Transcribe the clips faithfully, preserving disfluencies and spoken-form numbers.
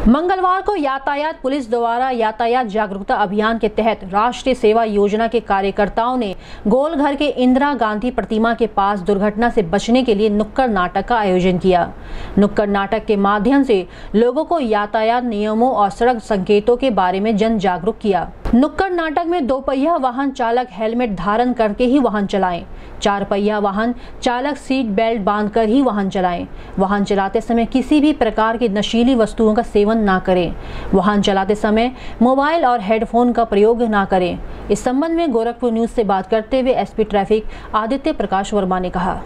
मंगलवार को यातायात पुलिस द्वारा यातायात जागरूकता अभियान के तहत राष्ट्रीय सेवा योजना के कार्यकर्ताओं ने गोलघर के इंदिरा गांधी प्रतिमा के पास दुर्घटना से बचने के लिए नुक्कड़ नाटक का आयोजन किया। नुक्कड़ नाटक के माध्यम से लोगों को यातायात नियमों और सड़क संकेतों के बारे में जन जागरूक किया। नुक्कड़ नाटक में दो पहिया वाहन चालक हेलमेट धारण करके ही वाहन चलाएं, चार पहिया वाहन चालक सीट बेल्ट बांधकर ही वाहन चलाएं, वाहन चलाते समय किसी भी प्रकार की नशीली वस्तुओं का सेवन ना करें, वाहन चलाते समय मोबाइल और हेडफोन का प्रयोग ना करें। इस संबंध में गोरखपुर न्यूज से बात करते हुए एसपी ट्रैफिक आदित्य प्रकाश वर्मा ने कहा।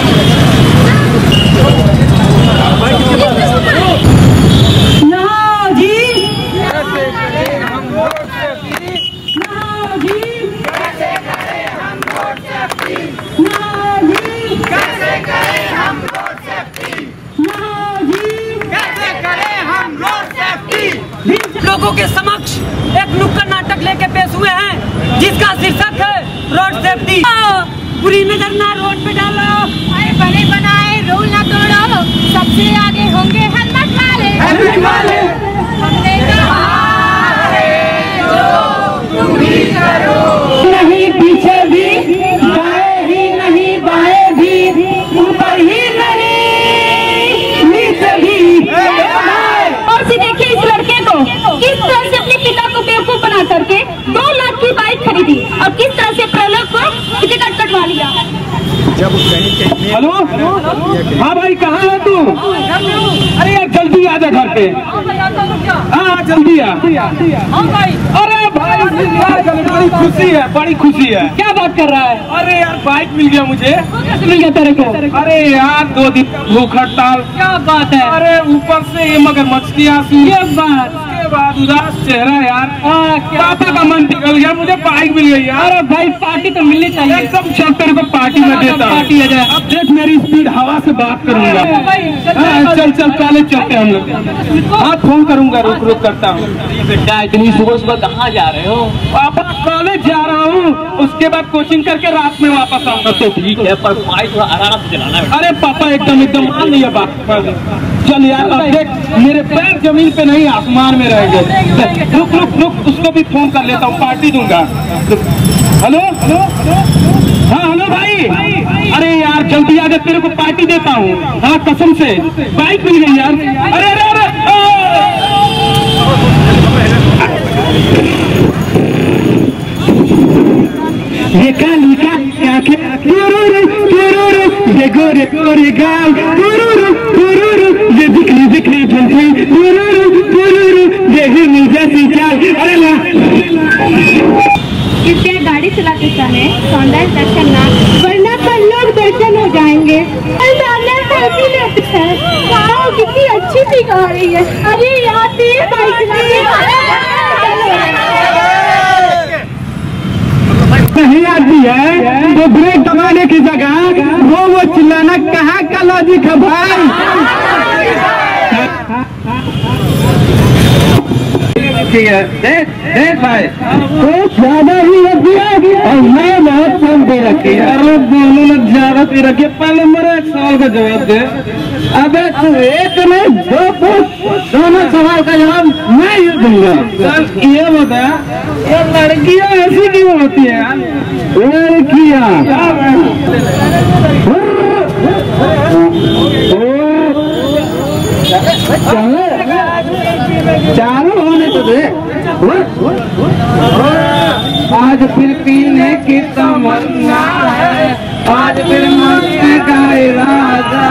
लोगों के समक्ष एक नुक्कड़ नाटक लेके पेश हुए हैं जिसका शीर्षक है रोड सेफ्टी। बुरी नजर ना रोड पे डालो, अरे बने बनाए रूल ना तोड़ो, सबसे आगे होंगे हेलमेट वाले। हेलमेट वाले हमने कहा है जो तुम ही करो, नहीं पीछे भी, दाएं ही नहीं बाएं भी, ऊपर ही नहीं नीचे भी। और सी देखिए इस लड़के को किस तरह से अपने पिता को बेवकूफ बना करके दो लाख की बाइक खरीदी और किस तरह से प्रलोभ को टिकट कटवा लिया। हेलो, हाँ भाई कहाँ है तू? अरे यार जल्दी आ जा घर पे। हाँ जल्दी आ। अरे भाई बड़ी खुशी है, बड़ी खुशी है। क्या बात कर रहा है? अरे यार बाइक मिल गया मुझे। कैसे मिल गया तेरे को? अरे यार दो दिन भूख हड़ताल। क्या बात है? अरे ऊपर से ये मगरमच्छ की आंसू, ये बात, उसके बाद उदास चेहरा यार। हाँ, क्या पापा का मन पिघल गया, मुझे बाइक मिल गई यार। अरे भाई पार्टी तो मिलनी चाहिए। एकदम चल तेरे को पार्टी में देता हूँ। पार्टी आ जाए। अब देख मेरी स्पीड हवा से बात करूंगा। हाँ, चल चल कॉलेज चलते हैं हम लोग। हाँ फोन करूंगा, रुक रुक करता हूँ। बेटा इतनी सुबह सुबह कहाँ जा रहे हो? पापा कॉलेज जा रहा हूँ, उसके बाद कोचिंग करके रात में वापस आऊंगा। तो ठीक है पर बाइक थोड़ा आराम से चलाना है। अरे पापा एकदम एकदम मान लिया बात। चल यार अब देख मेरे पैर जमीन पे नहीं आसमान में रह गए। रुक रुक रुक उसको भी फोन कर लेता हूँ, पार्टी दूंगा। हेलो हेलो हाँ हेलो भाई। अरे यार जल्दी आ जा, तेरे को पार्टी देता हूँ। हाँ कसम से बाइक मिल गई यार। अरे अरे अरे ये काली का ये गोरे गोरे गाल, ये दिखली दिखली झलकी, ये हिरनी जैसी चाल। अरे ला कृपया गाड़ी चलाते समय सौंदर्य दर्शन ना, वरना कल लोग दर्शन हो जाएंगे। वाह कितनी अच्छी सी गा रही है। अरे यार तेज बाइक नहीं आती है तो ब्रेक दबाने की जगह वो वो चिल्लाना कहाँ का लॉजिक है भाई। ठीक है देख देख भाई तो ज्यादा ही रख दिया और मैं बहुत कम दे रखी। अरे दोनों ने ज्यादा दे रखी। पहले मेरा एक सवाल का जवाब दे। अबे तू एक नहीं दो दोनों सवाल का जवाब मैं ये दूंगा। सर ये बता ये लड़कियां ऐसी क्यों होती है यार? लड़कियां चलो चारों होने तो दे। आज फिर पीने की तमन्ना है, आज फिर मरने का इरादा।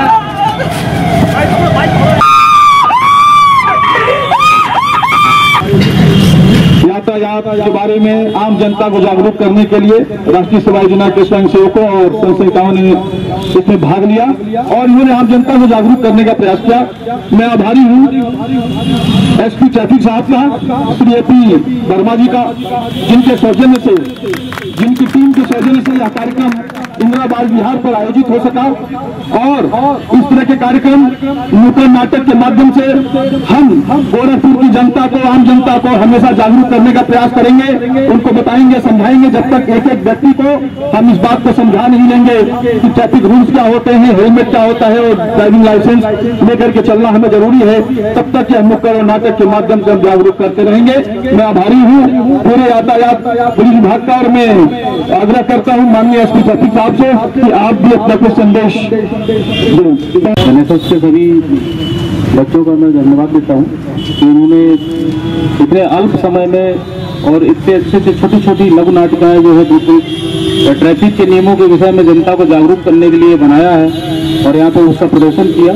यातायात के बारे में आम जनता को जागरूक करने के लिए राष्ट्रीय सेवा योजना के स्वयं सेवकों और संस्थाओं ने इसमें भाग लिया और इन्होंने आम जनता को जागरूक करने का प्रयास किया। मैं आभारी हूँ एसपी ट्रैफिक साहब का, श्री एपी वर्मा जी का, जिनके सौजन्य से, जिनकी टीम के सौजन्य से यह कार्यक्रम इंदिरा बाल विहार पर आयोजित हो सका। और इस तरह के कार्यक्रम नुक्कड़ नाटक के माध्यम से हम गोरखपुर की जनता को, आम जनता को हमेशा जागरूक करने का प्रयास करेंगे, उनको बताएंगे, समझाएंगे। जब तक एक एक व्यक्ति को हम इस बात को समझा नहीं लेंगे कि ट्रैफिक रूल्स क्या होते हैं, हेलमेट क्या होता है और ड्राइविंग लाइसेंस लेकर के चलना हमें जरूरी है, तब तक यह नुक्कड़ और नाटक के माध्यम से हम जागरूक करते रहेंगे। मैं आभारी हूँ पूरे यातायात पुलिस विभाग का और मैं आग्रह करता हूँ माननीय एसपी ट्रैफिक साहब से कि आप भी अपना कुछ संदेश दें। एनएसएस के सभी बच्चों का मैं धन्यवाद देता हूँ कि उन्होंने इतने अल्प समय में और इतने अच्छे से छोटी छोटी लघु नाटिकाएं जो है बिल्कुल ट्रैफिक के नियमों के विषय में जनता को जागरूक करने के लिए बनाया है और यहाँ पर उसका प्रदर्शन किया।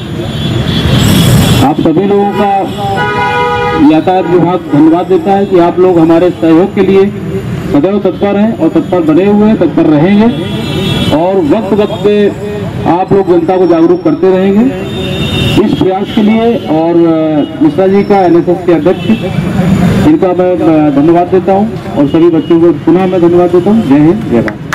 आप सभी लोगों का यातायात विभाग धन्यवाद देता है कि आप लोग हमारे सहयोग के लिए सदैव तत्पर हैं और तत्पर बने हुए हैं, तत्पर रहेंगे और वक्त वक्त पे आप लोग जनता को जागरूक करते रहेंगे इस प्रयास के लिए। और मिश्रा जी का एनएसएस के अध्यक्ष, इनका मैं धन्यवाद देता हूं और सभी बच्चों को पुनः मैं धन्यवाद देता हूं। जय हिंद, जय भारत।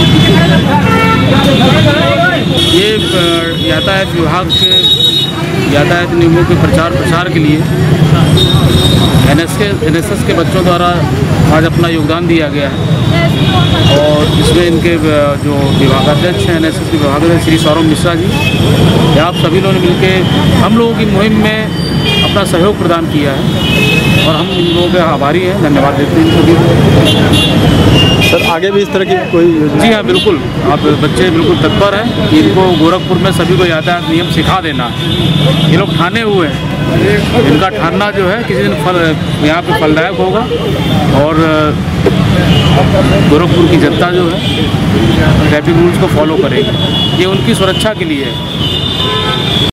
ये यातायात विभाग के यातायात नियमों के प्रचार प्रसार के लिए एनएस के एनएसएस के बच्चों द्वारा आज अपना योगदान दिया गया है और इसमें इनके जो विभागाध्यक्ष हैं एनएसएस के विभागाध्यक्ष श्री सौरभ मिश्रा जी, आप सभी लोगों ने मिलकर हम लोगों की मुहिम में अपना सहयोग प्रदान किया है और हम इन लोगों के आभारी हैं, धन्यवाद देते हैं सभी को। सर आगे भी इस तरह की कोई योजना? जी हाँ, बिल्कुल। आप बच्चे बिल्कुल तत्पर हैं कि इनको गोरखपुर में सभी को यातायात नियम सिखा देना है। ये लोग ठाने हुए हैं, इनका ठानना जो है किसी दिन फल यहाँ पे फलदायक होगा और गोरखपुर की जनता जो है ट्रैफिक रूल्स को फॉलो करेगी। ये उनकी सुरक्षा के लिए है।